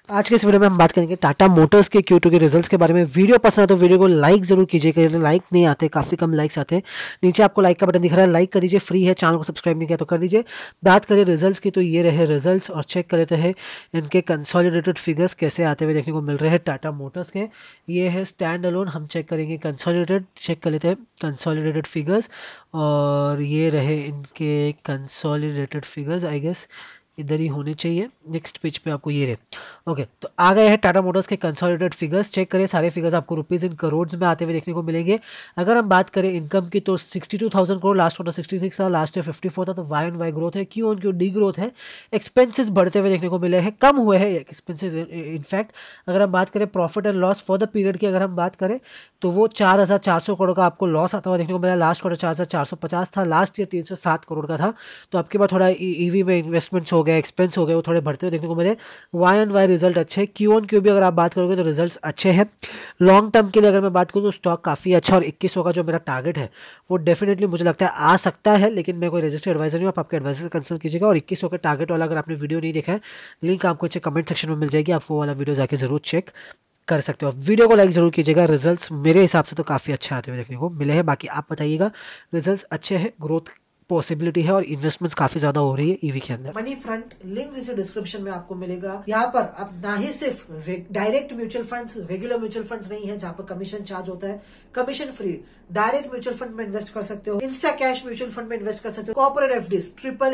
आज के इस वीडियो में हम बात करेंगे टाटा मोटर्स के Q2 के रिजल्ट्स के बारे में। वीडियो पसंद है तो वीडियो को लाइक जरूर कीजिएगा, लाइक नहीं आते, काफी कम लाइक्स आते हैं। नीचे आपको लाइक का बटन दिख रहा है, लाइक कर दीजिए, फ्री है। चैनल को सब्सक्राइब नहीं किया तो कर दीजिए। बात करें रिजल्ट्स की तो ये रहे रिजल्ट्स और चेक कर लेते हैं इनके कंसोलिडेटेड फिगर्स कैसे आते हुए देखने को मिल रहे हैं टाटा मोटर्स के। ये है स्टैंड अलोन, हम चेक करेंगे कंसोलिडेटेड, चेक कर लेते हैं कंसोलिडेटेड फिगर्स। और ये रहे इनके कंसोलिडेटेड फिगर्स, आई गेस इधर ही होने चाहिए। नेक्स्ट पेज पे आपको ये रहे। ओके, तो आ गए हैं टाटा मोटर्स के कंसोलिडेटेड फिगर्स। चेक करें, सारे फिगर्स आपको रुपीज इन करोड़ में आते हुए देखने को मिलेंगे। अगर हम बात करें इनकम की तो 62,000 करोड़, लास्ट क्वार्टर 66 था, लास्ट ईयर 54 था। तो वाई ऑन वाई ग्रोथ है, क्यों ऑन क्यों डी ग्रोथ है। एक्सपेंसेस बढ़ते हुए देखने को मिले हैं, कम हुए हैं एक्सपेंसेस इनफैक्ट। अगर हम बात करें profit and loss for the period की, अगर हम बात करें तो वो 4,400 करोड़ का आपको लॉस आता हुआ देखने को मिला। लास्ट क्वार्टर 4,450 था, लास्ट ईयर 307 करोड़ का था। तो आपके पास थोड़ा ईवी में इन्वेस्टमेंट्स हो गए, एक्सपेंस हो गए, वो थोड़े बढ़ते हुए देखने को मिले। वाई ऑन वाई रिजल्ट अच्छे हैं, क्यू ऑन क्यू भी अगर आप बात करोगे तो रिजल्ट्स अच्छे हैं। लॉन्ग टर्म के लिए अगर मैं बात करूँ तो स्टॉक काफ़ी अच्छा, और 2100 का जो मेरा टारगेट है वो डेफिनेटली मुझे लगता है आ सकता है। लेकिन मैं कोई रजिस्टर्ड एडवाइजर नहीं हूँ, आप आपके एडवाइजर से कंसल्ट कीजिएगा। और 2100 के टारगेट वाला अगर आपने वीडियो नहीं देखा है, लिंक आपको नीचे कमेंट सेक्शन में मिल जाएगी, आप वो वाला वीडियो जाके जरूर चेक कर सकते हो। वीडियो को लाइक जरूर कीजिएगा। रिजल्ट्स मेरे हिसाब से तो काफ़ी अच्छे आते हुए देखने को मिले हैं। बाकी आप बताइएगा, रिजल्ट्स अच्छे हैं, ग्रोथ पॉसिबिलिटी है और इन्वेस्टमेंट्स काफी ज्यादा हो रही है ईवी के अंदर। मनी फ्रंट लिंक नीचे डिस्क्रिप्शन में आपको मिलेगा। यहाँ पर अब ना ही सिर्फ direct mutual funds, regular mutual funds नहीं है जहाँ पर कमीशन चार्ज होता है, commission free direct mutual fund में इन्वेस्ट कर सकते हो, इंस्टा कैश म्यूचुअल फंड में इन्वेस्ट कर सकते हो, corporate FDs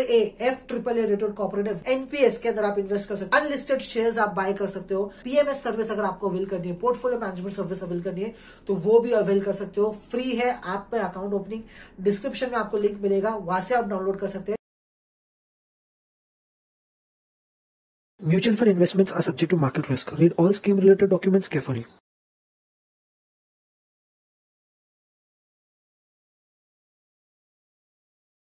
AAA rated corporate NPS के अंदर आप इन्वेस्ट कर सकते हो, अनलिस्टेड शेयर्स आप बाय कर सकते हो, पीएमएस सर्विस अगर आपको अवेल करनी है, पोर्टफोलियो मैनेजमेंट सर्विस अवेल करनी है तो वो भी अवेल कर सकते हो। फ्री है, ऐप पे अकाउंट ओपनिंग डिस्क्रिप्शन में आपको लिंक मिलेगा, वहां से आप डाउनलोड कर सकते हैं। Mutual fund investments are subject to market risk. Read all scheme related documents carefully.